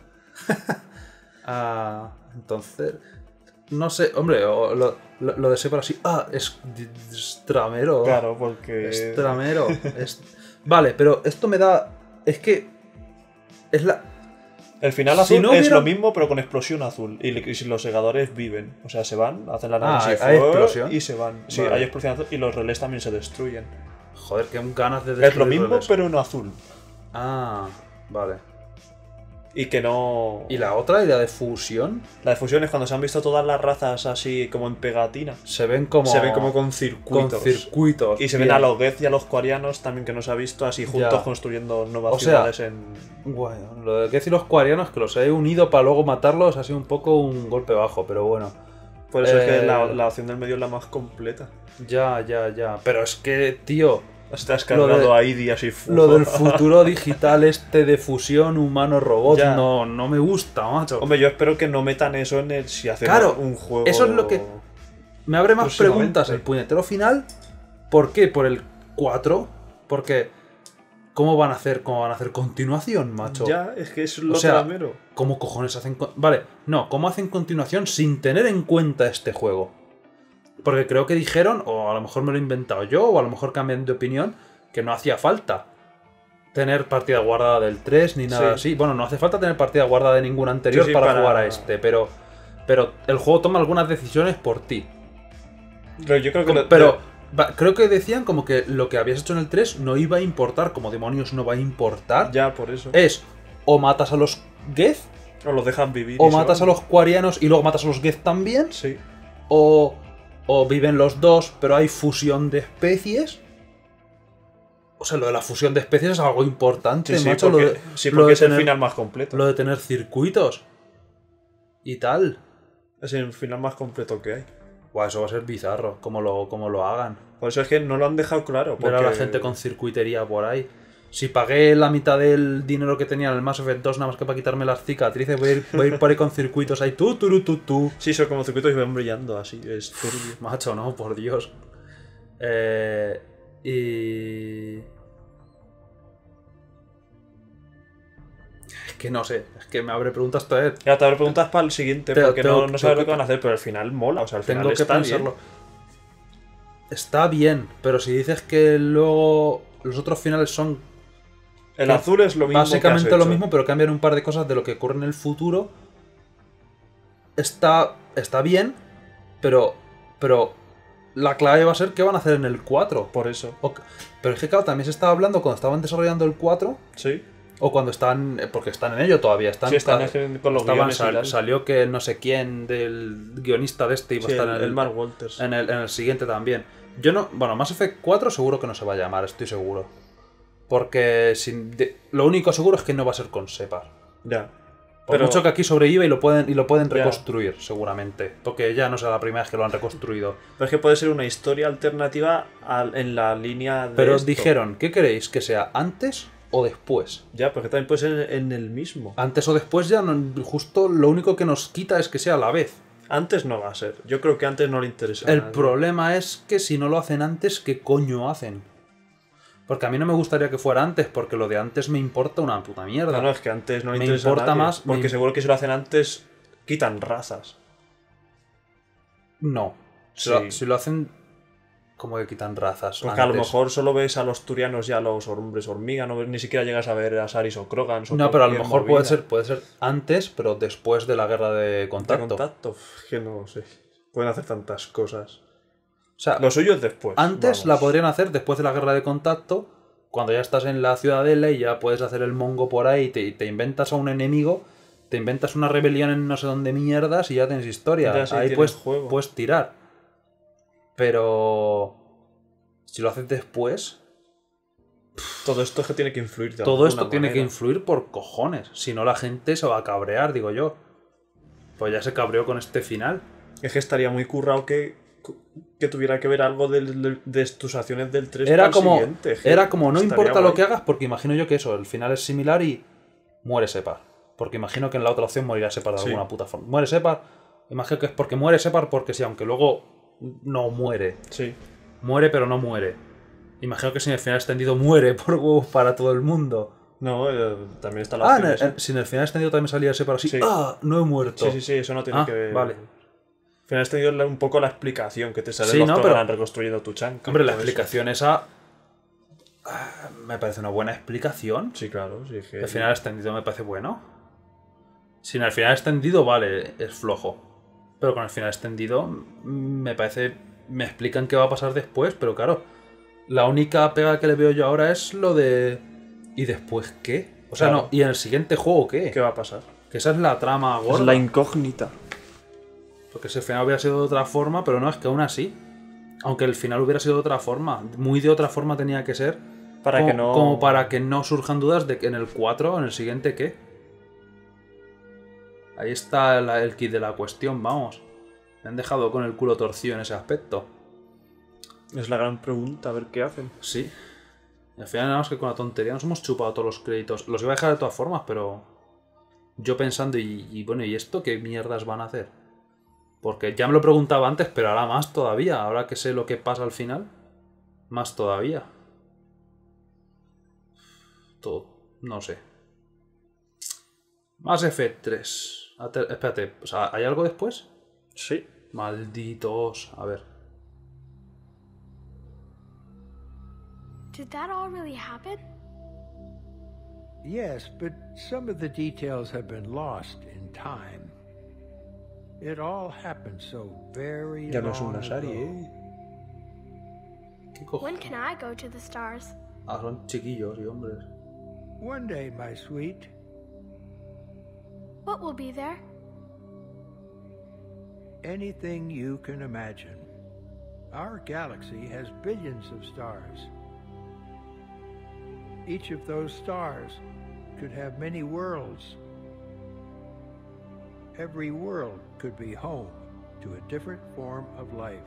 Ah, entonces. No sé, hombre, o lo, lo, lo de Separ así. Ah, es, es tramero. Claro, porque. Es tramero. es- Vale, pero esto me da. Es que. Es la. El final Si azul no es hubiera- lo mismo, pero con explosión azul. Y, y si los segadores viven. O sea, se van, hacen la Ah, análisis ¿hay fuego explosión? y se van. Sí, Vale. hay explosión azul y los relés también se destruyen. Joder, qué ganas de Es lo destruir mismo, relés. pero en azul. Ah, vale. Y que no. ¿Y la otra, y la de fusión? La de fusión es cuando se han visto todas las razas así como en pegatina. Se ven como. Se ven como con con circuitos. circuitos. Y se bien. ven a los Geth y a los coreanos también que no se ha visto así juntos Ya. construyendo nuevas O sea, ciudades en. Bueno, lo de que decir los cuarianos, que los he unido para luego matarlos, ha sido un poco un golpe bajo, pero bueno. Por eso es Eh, que la, la opción del medio es la más completa. Ya, ya, ya. Pero es que, tío, Estás Lo cargado de- a I D I así. lo del futuro digital este de fusión humano-robot Ya. no, no me gusta, macho. Hombre, yo espero que no metan eso en el si hacen Claro, un juego. eso es lo que- Me abre más próximamente. preguntas el puñetero final. ¿Por qué? ¿Por el cuatro? Porque ¿cómo van a hacer, cómo van a hacer continuación, macho? Ya, es que es lo O sea, tramero. ¿Cómo cojones hacen...? con- Vale, no, ¿cómo hacen continuación sin tener en cuenta este juego? Porque creo que dijeron, o a lo mejor me lo he inventado yo, o a lo mejor cambian de opinión, que no hacía falta tener partida guardada del tres ni nada Sí. así. Bueno, no hace falta tener partida guardada de ningún anterior Sí, sí, para, para- jugar a este, pero, pero el juego toma algunas decisiones por ti. Pero yo creo que lo- Pero va, creo que decían como que lo que habías hecho en el tres no iba a importar, como demonios no va a importar. Ya, por eso. Es o matas a los Geth, O los dejan vivir. o y se matas a van. los Quarianos y luego matas a los Geth también, Sí. o, o viven los dos, pero hay fusión de especies. O sea, lo de la fusión de especies es algo importante, Sí, sí, macho. porque, lo de, sí, lo porque de es el tener- final más completo. lo de tener circuitos y tal. Es el final más completo que hay. Buah, eso va a ser bizarro, como lo, como lo hagan. Por eso es que no lo han dejado claro. Ver a la porque- gente con circuitería por ahí. Si pagué la mitad del dinero que tenía en el Mass Effect dos nada más que para quitarme las cicatrices, voy a ir, voy a ir por ahí con circuitos ahí. Tú, tú, tú, tú. Sí, son como circuitos y ven brillando así. Es turbio. Macho, no, por Dios. Eh, y... Es que no sé, es que me abre preguntas todavía. Ya te habré preguntas para el siguiente, Te- porque tengo- no, no sabes tengo lo que que- van a hacer, pero al final mola. O sea, al final Tengo que está pensarlo. bien. Está bien, pero si dices que luego los otros finales son El que azul es lo mismo. básicamente que has lo hecho. mismo, pero cambian un par de cosas de lo que ocurre en el futuro. Está, está bien, pero, pero la clave va a ser qué van a hacer en el cuatro. Por eso. O- pero es que claro, también se estaba hablando cuando estaban desarrollando el cuatro, Sí. o cuando están, eh, porque están en ello todavía. Están, Sí, están ah, en- con los estaban- guiones y sal- tal. salió que el no sé quién del guionista de este iba Sí, a estar el, en el, el Mark Walters. en el, en el siguiente también. Yo no. Bueno, Mass Effect cuatro seguro que no se va a llamar, estoy seguro. Porque sin, de- lo único seguro es que no va a ser con Separ. Ya. Por Pero- mucho que aquí sobreviva y lo pueden, y lo pueden Ya. reconstruir, seguramente. Porque ya no será la primera vez que lo han reconstruido. Pero es que puede ser una historia alternativa al- en la línea de. Pero esto. dijeron, ¿qué queréis? ¿Que sea antes o después? Ya, porque también puede ser en el mismo. Antes o después ya no- justo lo único que nos quita es que sea a la vez. Antes no va a ser. Yo creo que antes no le interesa. a El nadie. problema es que si no lo hacen antes, ¿qué coño hacen? Porque a mí no me gustaría que fuera antes, porque lo de antes me importa una puta mierda. No, no, es que antes no le Me interesa a importa nadie, más- Porque me- seguro que si lo hacen antes, quitan razas. No. Si, Sí. lo, si lo hacen, como que quitan razas. Porque a lo antes. mejor solo ves a los turianos y a los hombres hormiga, no ves- ni siquiera llegas a ver a Saris o Krogan. o No, pero a lo cualquier mejor puede movida. ser, puede ser antes, pero después de la guerra de De contacto. contacto. Uf, que no sé. Pueden hacer tantas cosas. O sea, Lo suyo es después. antes vamos. la podrían hacer después de la guerra de contacto, cuando ya estás en la ciudadela y ya puedes hacer el mongo por ahí, te, te inventas a un enemigo, te inventas una rebelión en no sé dónde mierdas y ya tienes historia. Ya sí, ahí tienes puedes, juego. puedes tirar. Pero si lo haces después, Todo esto es que tiene que influir. de todo esto alguna tiene que manera. influir por cojones. Si no, la gente se va a cabrear, digo yo. Pues ya se cabreó con este final. Es que estaría muy currado que, que tuviera que ver algo del- del- de, tus acciones del tres Era para el como, siguiente. Es que era como, no estaría importa lo guay. que hagas, porque imagino yo que eso, el final es similar y muere Separ. Porque imagino que en la otra opción morirá Separ de Sí. alguna puta forma. Muere Separ, imagino que es porque muere Separ, porque sí, aunque luego no muere. Sí. Muere, pero no muere. Imagino que si en el final extendido muere por huevos para todo el mundo. No, eh, también está la Ah, opción en el- esa. en- si en el final extendido también salía Separ así. Sí. ¡Ah! No he muerto. Sí, sí, sí, eso no tiene Ah, que ver. vale. Al final has tenido un poco la explicación que te sale Sí, los no, programas pero- reconstruyendo tu chanca. Hombre, la todo eso. explicación esa ah, me parece una buena explicación. Sí, claro. Sí, que... El final extendido me parece bueno. Si en el final extendido, vale, es flojo. Pero con el final extendido, mm, me parece. Me explican qué va a pasar después, pero claro. La única pega que le veo yo ahora es lo de. ¿Y después qué? O sea, Claro. no, ¿y en el siguiente juego qué? ¿Qué va a pasar? Que esa es la trama gorda. Es la incógnita. Porque si el final hubiera sido de otra forma, pero no, es que aún así. Aunque el final hubiera sido de otra forma, muy de otra forma tenía que ser. Para como, que no. como para que no surjan dudas de que en el cuatro, en el siguiente, ¿qué? Ahí está la- el kit de la cuestión, vamos. Me han dejado con el culo torcido en ese aspecto. Es la gran pregunta, a ver qué hacen. Sí. Y al final nada más que con la tontería nos hemos chupado todos los créditos. Los iba a dejar de todas formas, pero... Yo pensando, y, y bueno, ¿y esto qué mierdas van a hacer? Porque ya me lo preguntaba antes, pero ahora más todavía. Ahora que sé lo que pasa al final, más todavía. Todo. No sé. Mass Effect tres. Ate- Espérate, o sea, ¿hay algo después? Sí. Malditos. A ver. Did that all really happen? Yes, but some of the details have been lost in time. It all happened so very Ya no es long una serie, ago. ¿eh? ¿Qué cojones? When can I go to the stars? Ah, son chiquillos y hombres. One day, my sweet, What will be there? anything you can imagine. Our galaxy has billions of stars. Each of those stars could have many worlds. Every world could be home to a different form of life.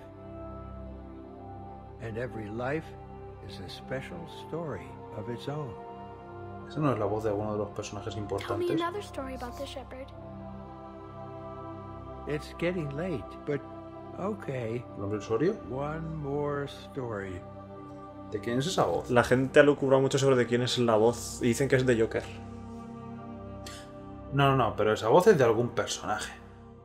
And every life is a special story of its own. ¿Esa no es la voz de alguno de los personajes Tell me importantes? another story about the shepherd. It's getting late, but okay, ¿El hombre usuario? one more story. ¿De quién es esa voz? La gente ha lucubrado mucho sobre de quién es la voz y dicen que es de Joker. No, no, no, pero esa voz es de algún personaje.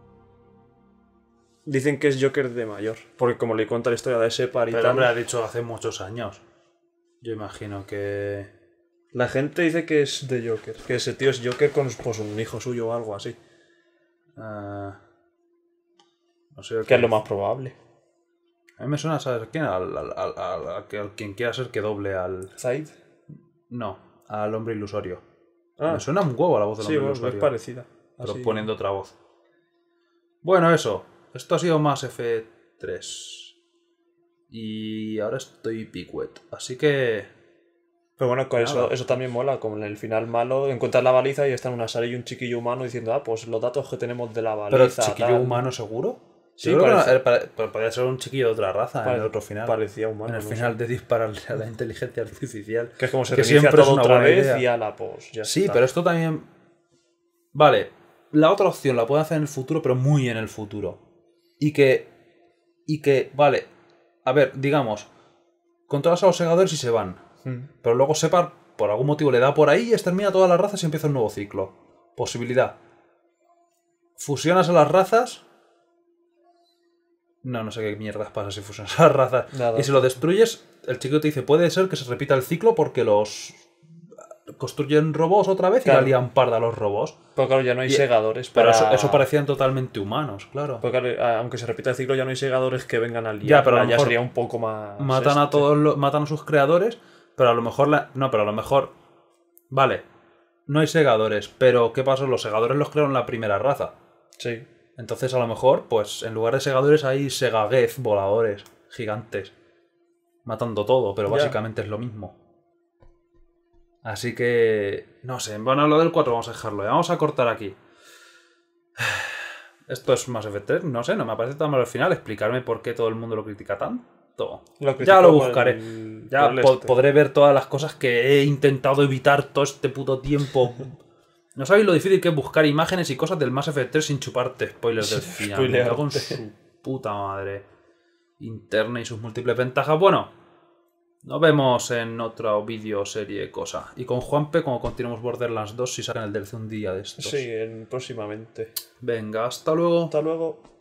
Dicen que es Joker de mayor, porque como le cuenta la historia de Separ y Pero tal, hombre, ha dicho hace muchos años. Yo imagino que... la gente dice que es de Joker, que ese tío es Joker con pues, un hijo suyo o algo así, ah, no sé. que es lo más probable. A mí me suena, ¿sabes quién? Al, al, al, al- al que- al quien quiera ser que doble al... Zaid. No, al hombre ilusorio. Ah. Me suena un huevo la voz del Sí, hombre bueno, es ilusorio. parecida. Pero Así. poniendo otra voz. Bueno, eso. Esto ha sido Mass Effect tres. Y ahora estoy picuet. Así que... Pero bueno, con Nada. eso, eso también mola, como en el final malo, encuentras la baliza y está en una sala y un chiquillo humano diciendo, ah, pues los datos que tenemos de la ¿Pero baliza. chiquillo tal. humano seguro? Sí, Yo creo que parece- no, era- pare- pero podría ser un chiquillo de otra raza en Pare- el otro final. parecía humano, En el no final sé. de dispararle a la inteligencia artificial. Que es como se que reinicia siempre es todo una otra buena vez idea. y a la pues ya Sí, está. pero esto también... Vale, la otra opción la puede hacer en el futuro, pero muy en el futuro. Y que... Y que, vale, a ver, digamos, controlas a los segadores y se van. Mm. Pero luego Separ, por algún motivo, le da por ahí y extermina a todas las razas y empieza un nuevo ciclo. Posibilidad. Fusionas a las razas... No, no sé qué mierdas pasa si fusionas a las razas. Nada. Y si lo destruyes, el chico te dice, puede ser que se repita el ciclo porque los... construyen robots otra vez Claro. y la lían parda a los robots. Pero claro, ya no hay Y- segadores Pero para... eso, eso parecían totalmente humanos, claro. Porque claro, a- aunque se repita el ciclo, ya no hay segadores que vengan al día. Ya, pero a lo ya mejor sería un poco más... Matan a este. todos los- matan a sus creadores, Pero a lo mejor... La... No, pero a lo mejor... Vale, no hay segadores, pero ¿qué pasó? Los segadores los crearon la primera raza. Sí. Entonces a lo mejor, pues en lugar de segadores hay segagez voladores gigantes. Matando todo, pero Ya. básicamente es lo mismo. Así que... No sé, bueno, lo del cuatro vamos a dejarlo. ¿eh? Vamos a cortar aquí. Esto es Mass Effect tres, no sé, no me parece tan malo al final. Explicarme por qué todo el mundo lo critica tanto. Lo Ya criticó lo por buscaré. el- Ya por el po- este. podré ver todas las cosas que he intentado evitar todo este puto tiempo. No sabéis lo difícil que es buscar imágenes y cosas del Mass Effect tres sin chuparte spoilers del final. Me cago en su puta madre. Interna y sus múltiples ventajas. Bueno, nos vemos en otro vídeo, serie, cosa. Y con Juanpe, como continuamos Borderlands dos, si sacan el D L C un día de estos. Sí, en, próximamente. Venga, hasta luego. Hasta luego.